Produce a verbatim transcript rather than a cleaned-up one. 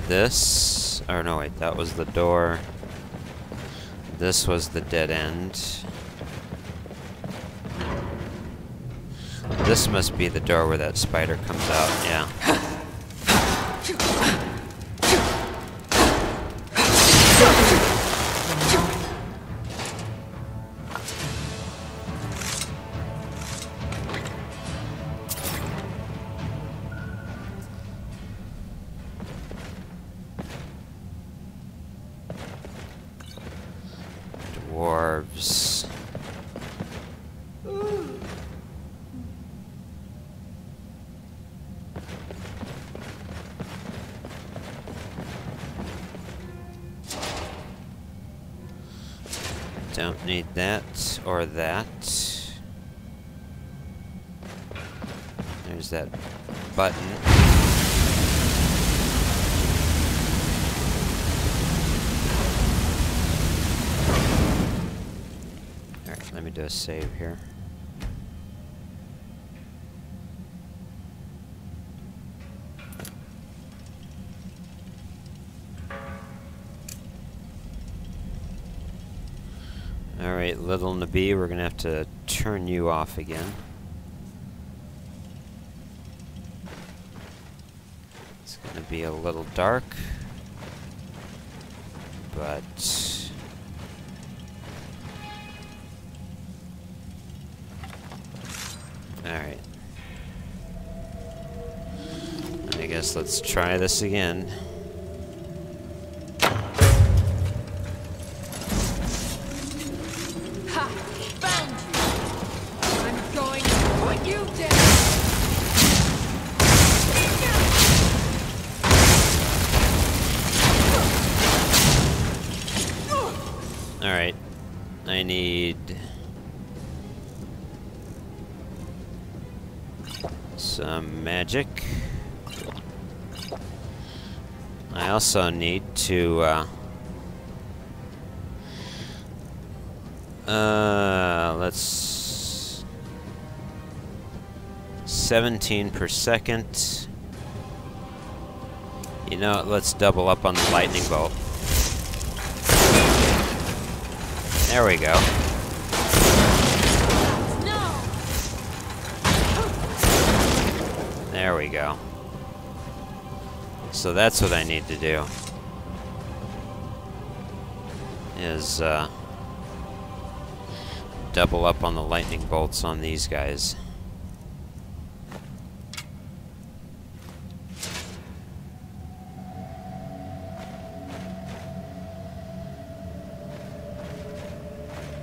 this... Or no, wait, that was the door. This was the dead end. This must be the door where that spider comes out, yeah. Dwarves. Don't need that or that. There's that button. Alright, let me do a save here. Alright, little Nabi, we're gonna have to turn you off again. It's gonna be a little dark, but alright. I guess let's try this again. Alright, I need some magic. I also need to uh, uh let's seventeen per second. You know, let's double up on the lightning bolt. There we go. No. There we go. So that's what I need to do. Is uh, double up on the lightning bolts on these guys.